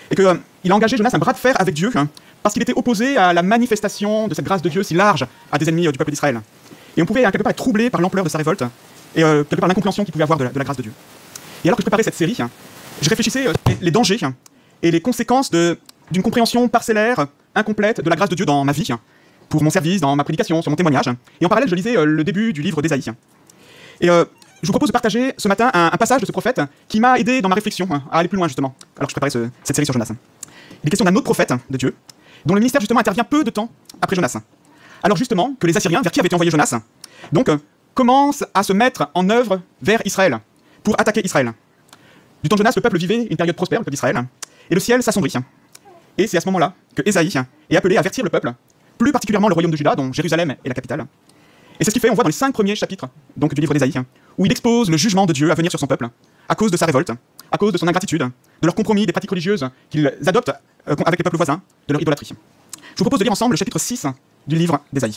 Et qu'il a engagé Jonas un bras de fer avec Dieu, parce qu'il était opposé à la manifestation de cette grâce de Dieu si large à des ennemis du peuple d'Israël. Et on pouvait quelque part être troublé par l'ampleur de sa révolte, et quelque part l'incompréhension qu'il pouvait avoir de la grâce de Dieu. Et alors que je préparais cette série, je réfléchissais les dangers et les conséquences d'une compréhension parcellaire, incomplète de la grâce de Dieu dans ma vie, pour mon service, dans ma prédication, sur mon témoignage. Et en parallèle, je lisais le début du livre d'Ésaïe. Et je vous propose de partager ce matin un passage de ce prophète qui m'a aidé dans ma réflexion à aller plus loin, justement, alors que je préparais cette série sur Jonas. Il est question d'un autre prophète de Dieu, dont le ministère, justement, intervient peu de temps après Jonas. Alors, justement, que les Assyriens, vers qui avait été envoyé Jonas, donc, commencent à se mettre en œuvre vers Israël, pour attaquer Israël. Du temps de Jonas, le peuple vivait une période prospère, le peuple d'Israël, et le ciel s'assombrit. Et c'est à ce moment-là que Ésaïe est appelé à avertir le peuple, plus particulièrement le royaume de Juda, dont Jérusalem est la capitale. Et c'est ce qu'il fait, on voit dans les 5 premiers chapitres donc, du livre d'Ésaïe, où il expose le jugement de Dieu à venir sur son peuple, à cause de sa révolte, à cause de son ingratitude, de leur compromis, des pratiques religieuses qu'ils adoptent avec les peuples voisins, de leur idolâtrie. Je vous propose de lire ensemble le chapitre 6 du livre d'Ésaïe.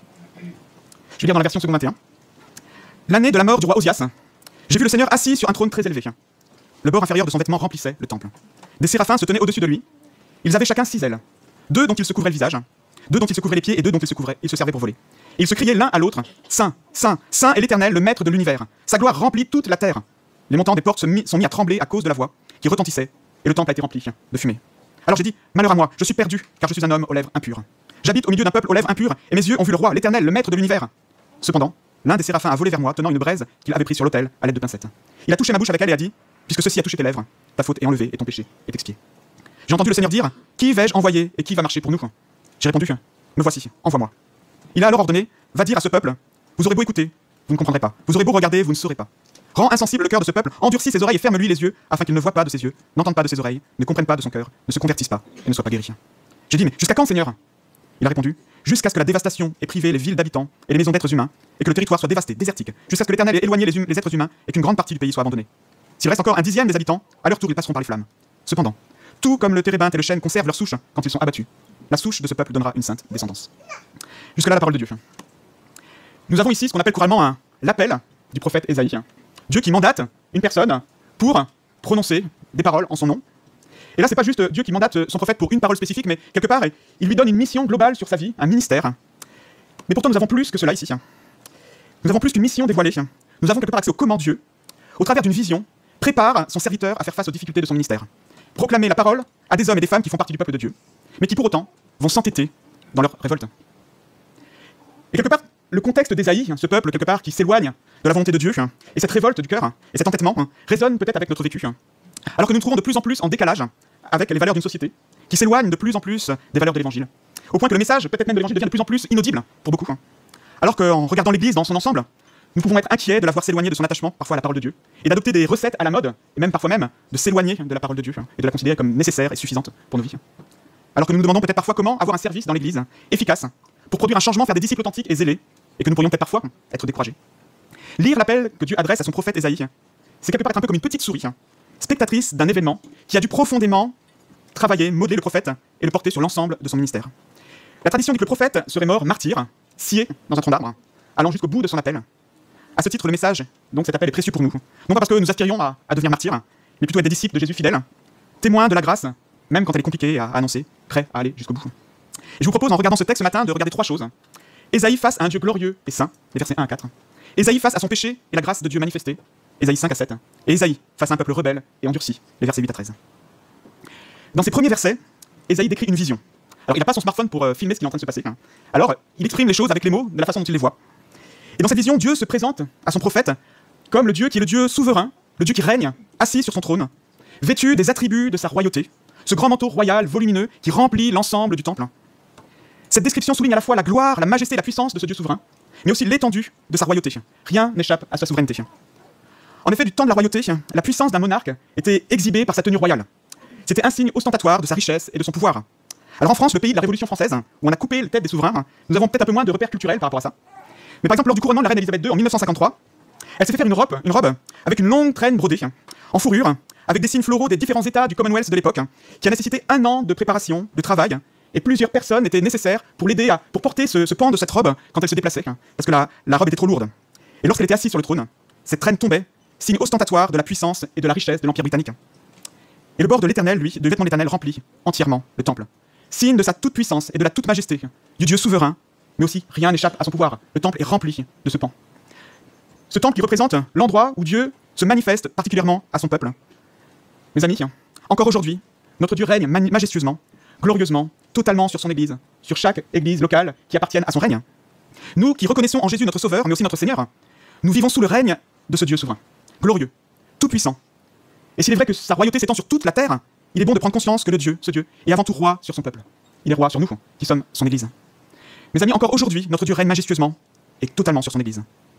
Je vais lire dans la version seconde 21. L'année de la mort du roi Osias, j'ai vu le Seigneur assis sur un trône très élevé. Le bord inférieur de son vêtement remplissait le temple. Des séraphins se tenaient au-dessus de lui. Ils avaient chacun 6 ailes. 2 dont ils se couvraient le visage, 2 dont ils se couvraient les pieds et 2 dont ils se servaient pour voler. Et ils se criaient l'un à l'autre, Saint, Saint, Saint est l'Éternel, le Maître de l'univers. Sa gloire remplit toute la terre. Les montants des portes sont mis à trembler à cause de la voix qui retentissait, et le temple a été rempli de fumée. Alors j'ai dit, malheur à moi, je suis perdu, car je suis un homme aux lèvres impures. J'habite au milieu d'un peuple aux lèvres impures, et mes yeux ont vu le roi, l'Éternel, le Maître de l'univers. Cependant, l'un des séraphins a volé vers moi, tenant une braise qu'il avait prise sur l'autel à l'aide de pincettes. Il a touché ma bouche avec elle et a dit, puisque ceci a touché tes lèvres, ta faute est enlevée et ton péché est expié. J'ai entendu le Seigneur dire, qui vais-je envoyer et qui va marcher pour nous? J'ai répondu, me voici, envoie-moi. Il a alors ordonné, va dire à ce peuple, vous aurez beau écouter, vous ne comprendrez pas. Vous aurez beau regarder, vous ne saurez pas. Rends insensible le cœur de ce peuple, endurcis ses oreilles et ferme-lui les yeux, afin qu'il ne voie pas de ses yeux, n'entende pas de ses oreilles, ne comprenne pas de son cœur, ne se convertisse pas et ne soit pas guéri. J'ai dit, mais jusqu'à quand, Seigneur? Il a répondu, jusqu'à ce que la dévastation ait privé les villes d'habitants et les maisons d'êtres humains, et que le territoire soit dévasté, désertique, jusqu'à ce que l'Éternel ait éloigné les êtres humains et qu'une grande partie du pays soit abandonnée. S'il reste encore un dixième des habitants, à leur tour ils passeront par les flammes. Cependant, tout comme le térébinthe et le chêne conservent leur souche quand ils sont abattus, la souche de ce peuple donnera une sainte descendance. Jusque-là, la parole de Dieu. Nous avons ici ce qu'on appelle couramment l'appel du prophète Ésaïe. Dieu qui mandate une personne pour prononcer des paroles en son nom. Et là, c'est pas juste Dieu qui mandate son prophète pour une parole spécifique, mais quelque part, il lui donne une mission globale sur sa vie, un ministère. Mais pourtant, nous avons plus que cela ici. Nous avons plus qu'une mission dévoilée. Nous avons quelque part accès au comment Dieu, au travers d'une vision, prépare son serviteur à faire face aux difficultés de son ministère. Proclamer la parole à des hommes et des femmes qui font partie du peuple de Dieu, mais qui pour autant vont s'entêter dans leur révolte. Et quelque part, le contexte d'Ésaïe, ce peuple quelque part qui s'éloigne de la volonté de Dieu, et cette révolte du cœur, et cet entêtement, résonne peut-être avec notre vécu. Alors que nous nous trouvons de plus en plus en décalage avec les valeurs d'une société, qui s'éloigne de plus en plus des valeurs de l'Évangile. Au point que le message, peut-être même de l'Évangile, devient de plus en plus inaudible pour beaucoup. Alors qu'en regardant l'Église dans son ensemble, nous pouvons être inquiets de la voir s'éloigner de son attachement parfois à la parole de Dieu, et d'adopter des recettes à la mode, et même parfois même de s'éloigner de la parole de Dieu, et de la considérer comme nécessaire et suffisante pour nos vies. Alors que nous nous demandons peut-être parfois comment avoir un service dans l'Église efficace, pour produire un changement, faire des disciples authentiques et zélés, et que nous pourrions peut-être parfois être découragés. Lire l'appel que Dieu adresse à son prophète Ésaïe, c'est quelque part être un peu comme une petite souris, spectatrice d'un événement qui a dû profondément travailler, modeler le prophète et le porter sur l'ensemble de son ministère. La tradition dit que le prophète serait mort martyr, scié dans un tronc d'arbre, allant jusqu'au bout de son appel. À ce titre, le message, donc cet appel est précieux pour nous. Non pas parce que nous aspirions à devenir martyrs, mais plutôt être des disciples de Jésus fidèles, témoins de la grâce, même quand elle est compliquée à annoncer, prêts à aller jusqu'au bout. Et je vous propose, en regardant ce texte ce matin, de regarder 3 choses. Ésaïe face à un Dieu glorieux et saint, les versets 1 à 4. Ésaïe face à son péché et la grâce de Dieu manifestée, Ésaïe 5 à 7. Et Ésaïe face à un peuple rebelle et endurci, les versets 8 à 13. Dans ces premiers versets, Ésaïe décrit une vision. Alors il n'a pas son smartphone pour filmer ce qui est en train de se passer. Alors il exprime les choses avec les mots de la façon dont il les voit. Et dans cette vision, Dieu se présente à son prophète comme le Dieu qui est le Dieu souverain, le Dieu qui règne, assis sur son trône, vêtu des attributs de sa royauté, ce grand manteau royal volumineux qui remplit l'ensemble du temple. Cette description souligne à la fois la gloire, la majesté et la puissance de ce Dieu souverain, mais aussi l'étendue de sa royauté. Rien n'échappe à sa souveraineté. En effet, du temps de la royauté, la puissance d'un monarque était exhibée par sa tenue royale. C'était un signe ostentatoire de sa richesse et de son pouvoir. Alors en France, le pays de la Révolution française, où on a coupé les têtes des souverains, nous avons peut-être un peu moins de repères culturels par rapport à ça. Mais par exemple, lors du couronnement de la reine Elisabeth II en 1953, elle s'est fait faire une robe avec une longue traîne brodée, en fourrure, avec des signes floraux des différents États du Commonwealth de l'époque, qui a nécessité 1 an de préparation, de travail, et plusieurs personnes étaient nécessaires pour l'aider pour porter ce pan de cette robe quand elle se déplaçait, parce que la robe était trop lourde. Et lorsqu'elle était assise sur le trône, cette traîne tombait, signe ostentatoire de la puissance et de la richesse de l'Empire britannique. Et le bord de l'Éternel, lui, du vêtement de l'Éternel remplit entièrement le temple. Signe de sa toute-puissance et de la toute-majesté, du Dieu souverain, mais aussi rien n'échappe à son pouvoir. Le temple est rempli de ce pan. Ce temple qui représente l'endroit où Dieu se manifeste particulièrement à son peuple. Mes amis, encore aujourd'hui, notre Dieu règne majestueusement, glorieusement, totalement sur son Église, sur chaque Église locale qui appartienne à son règne. Nous qui reconnaissons en Jésus notre Sauveur, mais aussi notre Seigneur, nous vivons sous le règne de ce Dieu souverain, glorieux, tout-puissant. Et s'il est vrai que sa royauté s'étend sur toute la terre, il est bon de prendre conscience que le Dieu, ce Dieu, est avant tout roi sur son peuple. Il est roi sur nous, qui sommes son Église. Mes amis, encore aujourd'hui, notre Dieu règne majestueusement et totalement sur son Église.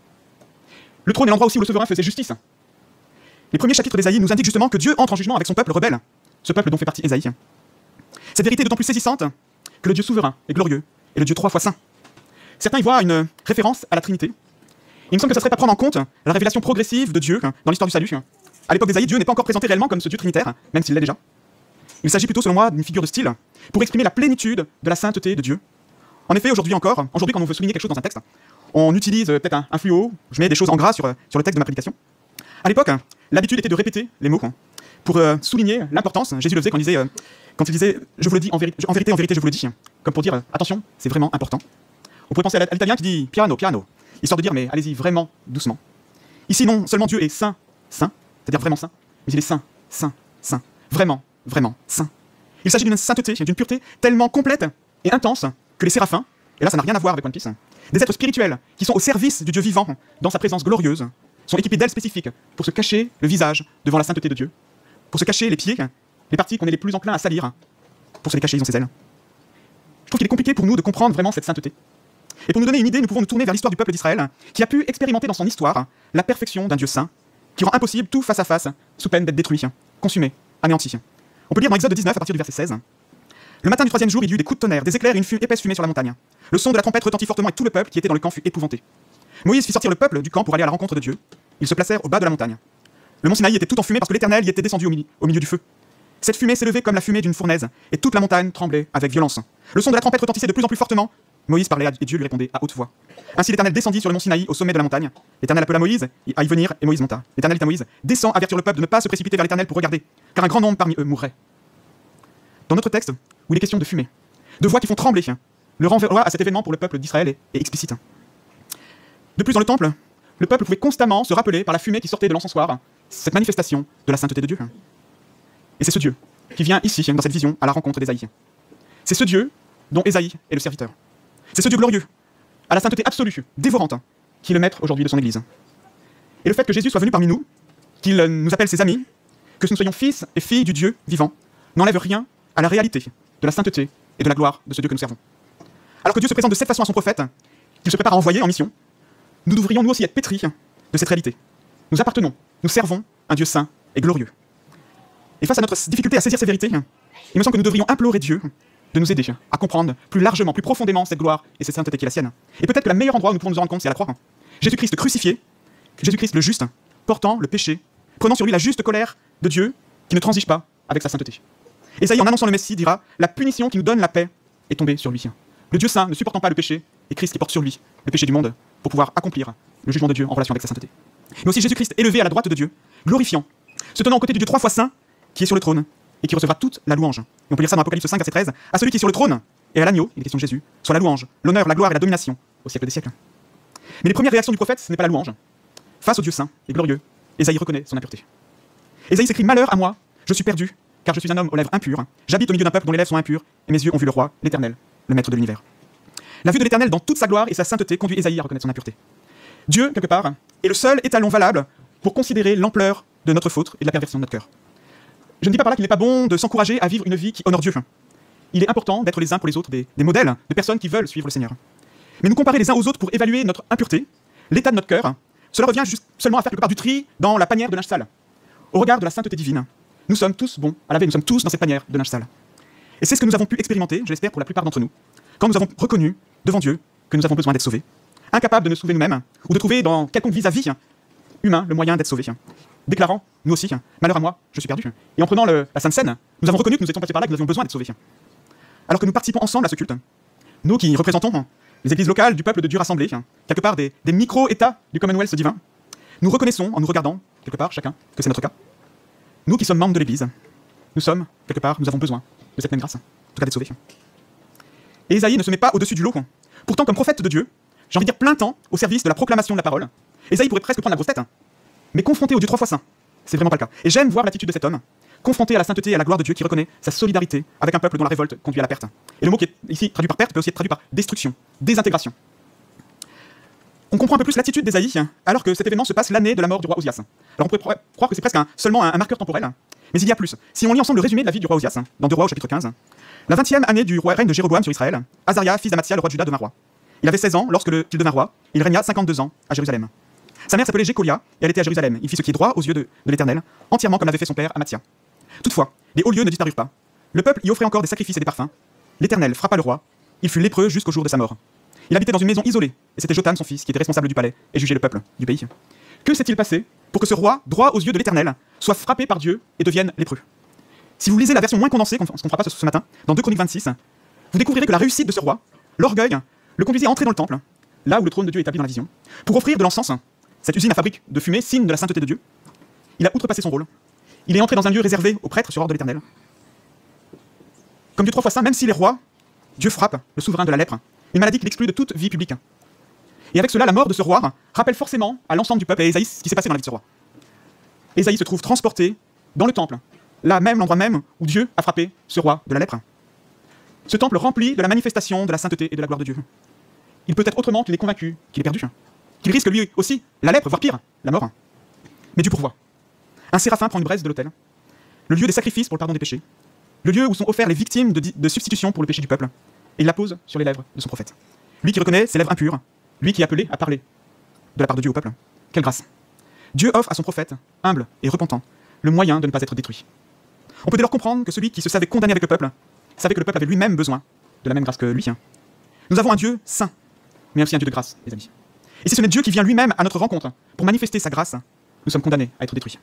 Le trône est l'endroit aussi où le souverain faisait justice. Les premiers chapitres d'Ésaïe nous indiquent justement que Dieu entre en jugement avec son peuple rebelle, ce peuple dont fait partie Ésaïe. Cette vérité est d'autant plus saisissante que le Dieu souverain est glorieux et le Dieu 3 fois saint. Certains y voient une référence à la Trinité. Il me semble que ça serait pas prendre en compte la révélation progressive de Dieu dans l'histoire du salut. À l'époque d'Ésaïe, Dieu n'est pas encore présenté réellement comme ce Dieu trinitaire, même s'il l'est déjà. Il s'agit plutôt, selon moi, d'une figure de style pour exprimer la plénitude de la sainteté de Dieu. En effet, aujourd'hui encore, quand on veut souligner quelque chose dans un texte, on utilise peut-être un fluo, je mets des choses en gras sur le texte de ma prédication. À l'époque, l'habitude était de répéter les mots pour souligner l'importance. Jésus le faisait quand il disait « je vous le dis en vérité, je vous le dis », comme pour dire « attention, c'est vraiment important ». On pourrait penser à l'italien qui dit « piano, piano », histoire de dire « mais allez-y, vraiment doucement ». Ici, non seulement Dieu est saint, saint, c'est-à-dire vraiment saint, mais il est saint, saint, saint, vraiment, vraiment saint. Il s'agit d'une sainteté, d'une pureté tellement complète et intense que les séraphins, et là ça n'a rien à voir avec One Piece, des êtres spirituels qui sont au service du Dieu vivant dans sa présence glorieuse, sont équipés d'ailes spécifiques pour se cacher le visage devant la sainteté de Dieu, pour se cacher les pieds, les parties qu'on est les plus enclins à salir, pour se les cacher, ils ont ces ailes. Je trouve qu'il est compliqué pour nous de comprendre vraiment cette sainteté. Et pour nous donner une idée, nous pouvons nous tourner vers l'histoire du peuple d'Israël, qui a pu expérimenter dans son histoire la perfection d'un Dieu saint, qui rend impossible tout face à face, sous peine d'être détruit, consumé, anéanti. On peut lire dans Exode 19 à partir du verset 16. Le matin du 3e jour, il y eut des coups de tonnerre, des éclairs et une épaisse fumée sur la montagne. Le son de la trompette retentit fortement et tout le peuple qui était dans le camp fut épouvanté. Moïse fit sortir le peuple du camp pour aller à la rencontre de Dieu. Ils se placèrent au bas de la montagne. Le mont Sinaï était tout en fumée parce que l'Éternel y était descendu au milieu du feu. Cette fumée s'élevait comme la fumée d'une fournaise, et toute la montagne tremblait avec violence. Le son de la trompette retentissait de plus en plus fortement. Moïse parlait et Dieu lui répondait à haute voix. Ainsi l'Éternel descendit sur le mont Sinaï au sommet de la montagne. L'Éternel appela Moïse à y venir et Moïse monta. L'Éternel dit à Moïse: descends avertir le peuple de ne pas se précipiter vers l'Éternel pour regarder, car un grand nombre parmi eux mourrait. Dans notre texte, où il est question de fumée, de voix qui font trembler, le renvoi à cet événement pour le peuple d'Israël est explicite. De plus, dans le temple, le peuple pouvait constamment se rappeler par la fumée qui sortait de l'encensoir cette manifestation de la sainteté de Dieu. Et c'est ce Dieu qui vient ici, dans cette vision, à la rencontre d'Ésaïe. C'est ce Dieu dont Ésaïe est le serviteur. C'est ce Dieu glorieux, à la sainteté absolue, dévorante, qui est le maître aujourd'hui de son Église. Et le fait que Jésus soit venu parmi nous, qu'il nous appelle ses amis, que nous soyons fils et filles du Dieu vivant, n'enlève rien à la réalité de la sainteté et de la gloire de ce Dieu que nous servons. Alors que Dieu se présente de cette façon à son prophète, qu'il se prépare à envoyer en mission, nous devrions nous aussi être pétris de cette réalité. Nous appartenons, nous servons un Dieu saint et glorieux. Et face à notre difficulté à saisir ces vérités, il me semble que nous devrions implorer Dieu de nous aider à comprendre plus largement, plus profondément cette gloire et cette sainteté qui est la sienne. Et peut-être que le meilleur endroit où nous pouvons nous en rendre compte, c'est à la croix. Jésus-Christ crucifié, Jésus-Christ le juste, portant le péché, prenant sur lui la juste colère de Dieu qui ne transige pas avec sa sainteté. Ésaïe, en annonçant le Messie, dira: la punition qui nous donne la paix est tombée sur lui. Le Dieu saint ne supportant pas le péché, et Christ qui porte sur lui le péché du monde pour pouvoir accomplir le jugement de Dieu en relation avec sa sainteté. Mais aussi Jésus-Christ élevé à la droite de Dieu, glorifiant, se tenant aux côtés du Dieu 3 fois saint qui est sur le trône et qui recevra toute la louange. Et on peut lire ça dans Apocalypse 5, verset 13. À celui qui est sur le trône et à l'agneau, il est question de Jésus, soit la louange, l'honneur, la gloire et la domination au siècle des siècles. Mais les premières réactions du prophète, ce n'est pas la louange. Face au Dieu saint et glorieux, Ésaïe reconnaît son impureté. Ésaïe s'écrit: malheur à moi, je suis perdu, car je suis un homme aux lèvres impures. J'habite au milieu d'un peuple dont les lèvres sont impures, et mes yeux ont vu le roi, l'Éternel, le maître de l'univers. La vue de l'Éternel dans toute sa gloire et sa sainteté conduit Ésaïe à reconnaître son impureté. Dieu, quelque part, est le seul étalon valable pour considérer l'ampleur de notre faute et de la perversion de notre cœur. Je ne dis pas par là qu'il n'est pas bon de s'encourager à vivre une vie qui honore Dieu. Il est important d'être les uns pour les autres des modèles de personnes qui veulent suivre le Seigneur. Mais nous comparer les uns aux autres pour évaluer notre impureté, l'état de notre cœur, cela revient juste seulement à faire quelque part du tri dans la panière de linge sale. Au regard de la sainteté divine, nous sommes tous bons à laver, nous sommes tous dans cette panière de linge sale. Et c'est ce que nous avons pu expérimenter, je l'espère pour la plupart d'entre nous, quand nous avons reconnu devant Dieu que nous avons besoin d'être sauvés, incapables de nous sauver nous-mêmes, ou de trouver dans quelconque vis-à-vis humain le moyen d'être sauvés, déclarant, nous aussi, malheur à moi, je suis perdu. Et en prenant la Sainte Seine, nous avons reconnu que nous étions passés par là, que nous avions besoin d'être sauvés. Alors que nous participons ensemble à ce culte, nous qui représentons les églises locales du peuple de Dieu rassemblé, quelque part des micro-états du Commonwealth divin, nous reconnaissons, en nous regardant, quelque part, chacun, que c'est notre cas. Nous qui sommes membres de l'Église, nous sommes, quelque part, nous avons besoin de cette même grâce, en tout cas d'être sauvés. Et Ésaïe ne se met pas au-dessus du lot. Pourtant, comme prophète de Dieu, j'ai envie de dire plein temps au service de la proclamation de la parole. Ésaïe pourrait presque prendre la grosse tête, mais confronté au Dieu 3 fois saint, c'est vraiment pas le cas. Et j'aime voir l'attitude de cet homme, confronté à la sainteté et à la gloire de Dieu, qui reconnaît sa solidarité avec un peuple dont la révolte conduit à la perte. Et le mot qui est ici traduit par perte peut aussi être traduit par destruction, désintégration. On comprend un peu plus l'attitude d'Ésaïe, alors que cet événement se passe l'année de la mort du roi Osias. Alors on pourrait croire que c'est presque seulement un marqueur temporel, mais il y a plus. Si on lit ensemble le résumé de la vie du roi Osias, dans 2 Rois au chapitre 15, la 20e année du règne de Jéroboam sur Israël, Azaria, fils d'Amathia, le roi de Juda, devint roi. Il avait 16 ans lorsqu'il devint roi, il régna 52 ans à Jérusalem. Sa mère s'appelait Jécolia, et elle était à Jérusalem. Il fit ce qui est droit aux yeux de l'Éternel, entièrement comme l'avait fait son père Amathia. Toutefois, les hauts lieux ne disparurent pas. Le peuple y offrait encore des sacrifices et des parfums. L'Éternel frappa le roi, il fut lépreux jusqu'au jour de sa mort. Il habitait dans une maison isolée, et c'était Jotam, son fils, qui était responsable du palais et jugeait le peuple du pays. Que s'est-il passé pour que ce roi, droit aux yeux de l'Éternel, soit frappé par Dieu et devienne lépreux? Si vous lisez la version moins condensée, ce qu'on fera pas ce matin, dans 2 Chroniques 26, vous découvrirez que la réussite de ce roi, l'orgueil, le conduisait à entrer dans le temple, là où le trône de Dieu est établi dans la vision, pour offrir de l'encens, cette usine à fabrique de fumée, signe de la sainteté de Dieu. Il a outrepassé son rôle. Il est entré dans un lieu réservé aux prêtres sur ordre de l'Éternel. Comme Dieu 3 fois saint, même s'il est roi, Dieu frappe le souverain de la lèpre, une maladie qui l'exclut de toute vie publique. Et avec cela, la mort de ce roi rappelle forcément à l'ensemble du peuple et à Ésaïe ce qui s'est passé dans la vie de ce roi. Ésaïe se trouve transporté dans le temple, là même, l'endroit même où Dieu a frappé ce roi de la lèpre. Ce temple rempli de la manifestation de la sainteté et de la gloire de Dieu. Il peut être autrement qu'il est convaincu qu'il est perdu, qu'il risque lui aussi la lèpre, voire pire, la mort. Mais Dieu pourvoit. Un séraphin prend une braise de l'autel, le lieu des sacrifices pour le pardon des péchés, le lieu où sont offerts les victimes de substitution pour le péché du peuple, et il la pose sur les lèvres de son prophète. Lui qui reconnaît ses lèvres impures, lui qui est appelé à parler de la part de Dieu au peuple. Quelle grâce! Dieu offre à son prophète, humble et repentant, le moyen de ne pas être détruit. On peut dès lors comprendre que celui qui se savait condamné avec le peuple, savait que le peuple avait lui-même besoin de la même grâce que lui. Nous avons un Dieu saint, mais aussi un Dieu de grâce, les amis. Et si ce n'est Dieu qui vient lui-même à notre rencontre pour manifester sa grâce, nous sommes condamnés à être détruits.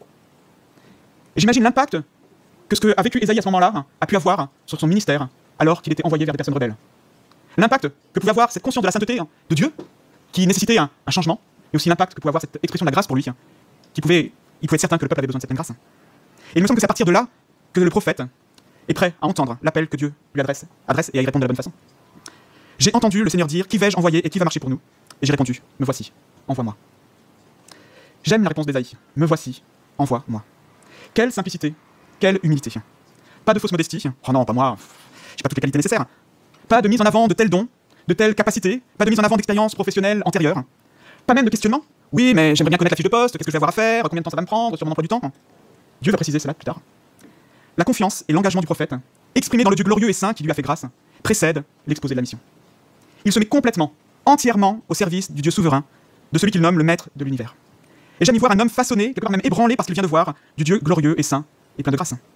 Et j'imagine l'impact que ce qu'a vécu Ésaïe à ce moment-là a pu avoir sur son ministère, alors qu'il était envoyé vers des personnes rebelles. L'impact que pouvait avoir cette conscience de la sainteté de Dieu, qui nécessitait un changement, et aussi l'impact que pouvait avoir cette expression de la grâce pour lui, il pouvait être certain que le peuple avait besoin de cette même grâce. Et il me semble que c'est à partir de là que le prophète est prêt à entendre l'appel que Dieu lui adresse et à y répondre de la bonne façon. J'ai entendu le Seigneur dire, qui vais-je envoyer et qui va marcher pour nous? Et j'ai répondu, me voici, envoie-moi. J'aime la réponse d'Ésaïe, me voici, envoie-moi. Quelle simplicité, quelle humilité. Pas de fausse modestie, oh non, pas moi, j'ai pas toutes les qualités nécessaires. Pas de mise en avant de tels dons, de telles capacités, pas de mise en avant d'expériences professionnelles antérieures. Pas même de questionnement. Oui, mais j'aimerais bien connaître la fiche de poste, qu'est-ce que je vais avoir à faire, combien de temps ça va me prendre, sur mon emploi du temps. Dieu va préciser cela plus tard. La confiance et l'engagement du prophète, exprimés dans le Dieu glorieux et saint qui lui a fait grâce, précèdent l'exposé de la mission. Il se met complètement, entièrement au service du Dieu souverain, de celui qu'il nomme le maître de l'univers. Et j'aime y voir un homme façonné, quelque part même ébranlé parce qu'il vient de voir du Dieu glorieux et saint et plein de grâce.